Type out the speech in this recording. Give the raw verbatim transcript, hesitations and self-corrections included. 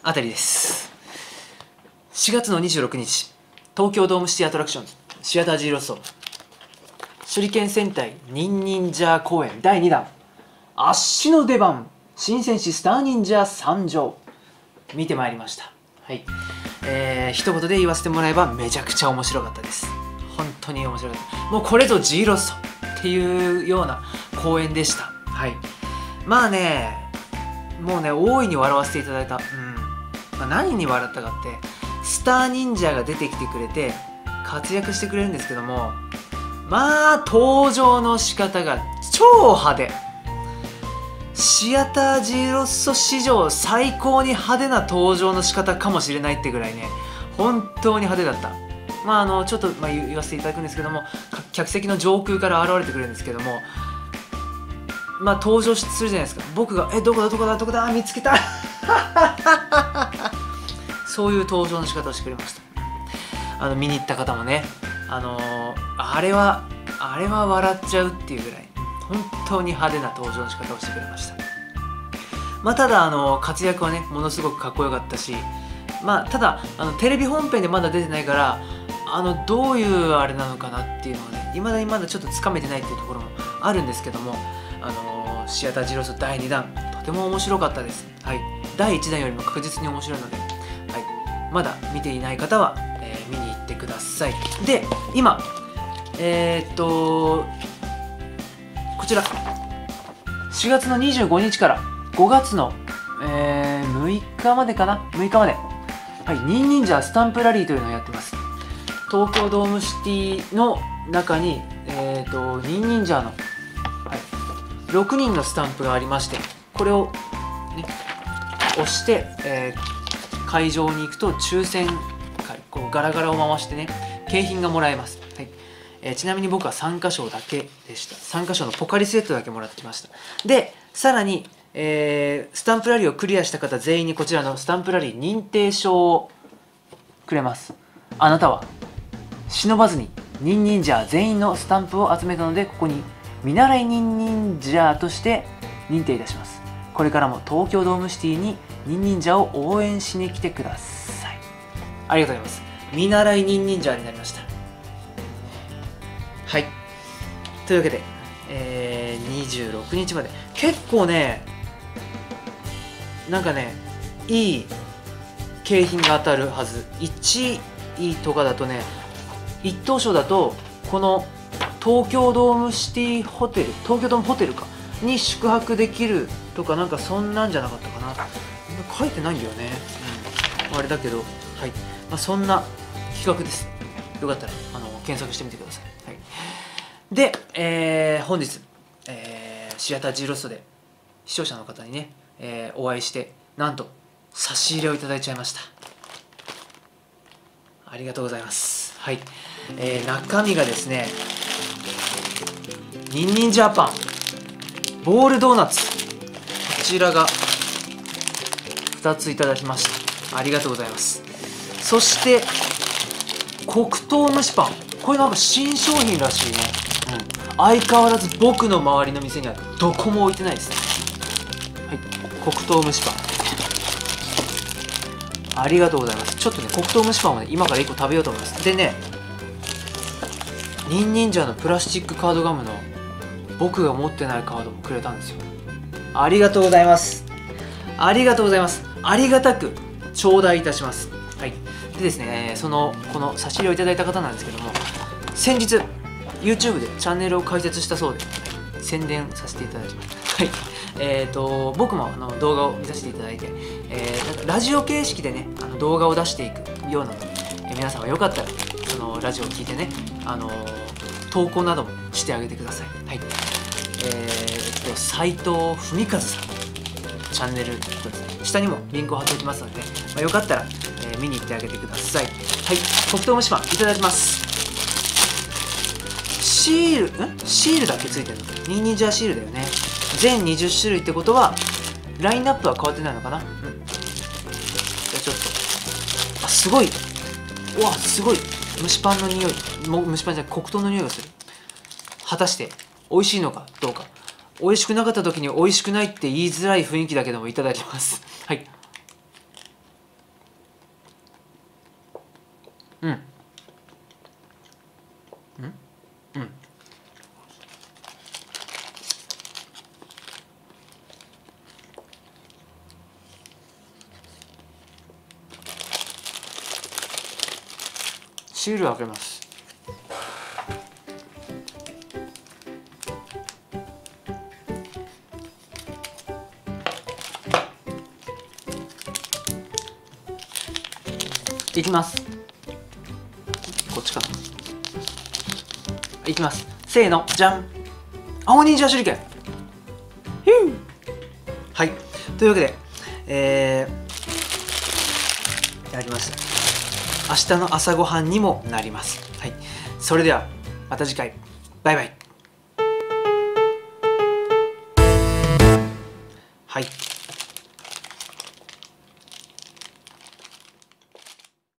あたりです。しがつのにじゅうろくにち、東京ドームシティアトラクションズシアター G ロスト手裏剣戦隊ニンニンジャー公演だいにだん、足の出番、新戦士スター忍者参上、見てまいりました。はい、えー、一言で言わせてもらえばめちゃくちゃ面白かったです。本当に面白かった。もうこれぞ G ロストっていうような公演でした。はい、まあね、もうね、大いに笑わせていただいた。うん、まあ、何に笑ったかって、スター忍者が出てきてくれて活躍してくれるんですけども、まあ登場の仕方が超派手。シアター G ロッソ史上最高に派手な登場の仕方かもしれないってぐらいね、本当に派手だった。まああのちょっと、まあ、言わせていただくんですけども、客席の上空から現れてくれるんですけども、まあ登場するじゃないですか。僕が「えどこだどこだどこだ見つけた」そういう登場の仕方をしてくれました。あの見に行った方もね、あのー、あれはあれは笑っちゃうっていうぐらい本当に派手な登場の仕方をしてくれました。まあただあの活躍はねものすごくかっこよかったし、まあただあのテレビ本編でまだ出てないから、あのどういうあれなのかなっていうのはね、いまだにまだちょっとつかめてないっていうところもあるんですけども、あのー、シアター G ロスだいにだんとても面白かったです。はい、だいいちだんよりも確実に面白いので、はい、まだ見ていない方は、えー、見に行ってください。で今えー、っとこちらしがつのにじゅうごにちからごがつの、えー、むいかまでかな、むいかまで、はい、ニンニンジャースタンプラリーというのをやってます。東京ドームシティの中に、えー、とニンニンジャーの、はい、ろくにんのスタンプがありまして、これを、ね、押して、えー、会場に行くと抽選会、こうガラガラを回してね、景品がもらえます。はい、えー、ちなみに僕は参加賞だけでした。参加賞のポカリスエットだけもらってきました。でさらに、えー、スタンプラリーをクリアした方全員にこちらのスタンプラリー認定証をくれます。あなたは忍ばずにニンニンジャー全員のスタンプを集めたので、ここに見習いニンニンジャーとして認定いたします。これからも東京ドームシティにニンニンジャーを応援しに来てください。ありがとうございます。見習いニンニンジャーになりました。はい、というわけで、えー、にじゅうろくにちまで結構ね、なんかね、いい景品が当たるはず。いちいとかだとね、一等賞だとこの東京ドームシティホテル、東京ドームホテルかに宿泊できるとか、なんかそんなんじゃなかったかな。書いてないんだよね、うん、あれだけど、はい、まあ、そんな企画です。よかったらあの検索してみてください。はい、で、えー、本日、えー、シアター G ロストで視聴者の方にね、えー、お会いして、なんと差し入れをいただいちゃいました。ありがとうございます。はい、えー、中身がですね、ニンニンジャーパン、ボールドーナツ、こちらがふたついただきました。ありがとうございます。そして黒糖蒸しパン、これなんか新商品らしいね、うん、相変わらず僕の周りの店にはどこも置いてないですね。はい、黒糖蒸しパンありがとうございます。ちょっとね、黒糖蒸しパンをね、今からいっこ食べようと思います。でね、ニンニンジャーのプラスチックカードガムの僕が持ってないカードもくれたんですよ。ありがとうございます。ありがとうございます。ありがたく頂戴いたします。はい、でですね、そのこの差し入れをいただいた方なんですけども、先日 YouTube でチャンネルを開設したそうで、はい、宣伝させていただきます。はい、えーと僕もあの動画を見させていただいて、えー、ラジオ形式でね、あの動画を出していくようなので、えー、皆さんはよかったらそのラジオを聞いてね、あのー、投稿などもしてあげてください。はい、えーと斉藤文和さんのチャンネルですね、下にもリンクを貼っておきますので、ね、まあ、よかったら、えー、見に行ってあげてください。はい、黒糖蒸しパンいただきます。シールんシールだけついてるの、ニンニンジャーシールだよね。全にじゅっしゅるいってことはラインナップは変わってないのかな。うん、じゃあちょっと、あ、すごい、うわすごい蒸しパンの匂い、も蒸しパンじゃない黒糖の匂いがする。果たして美味しいのかどうか。美味しくなかった時に美味しくないって言いづらい雰囲気だけどもいただきます。はい、 うんうんうんシール開けます。いきます。こっちかな。いきます。せーの、じゃん。青忍者手裏剣。ヒュー。はい。というわけで、えー、やりました。明日の朝ごはんにもなります。はい。それでは、また次回。バイバイ。はい。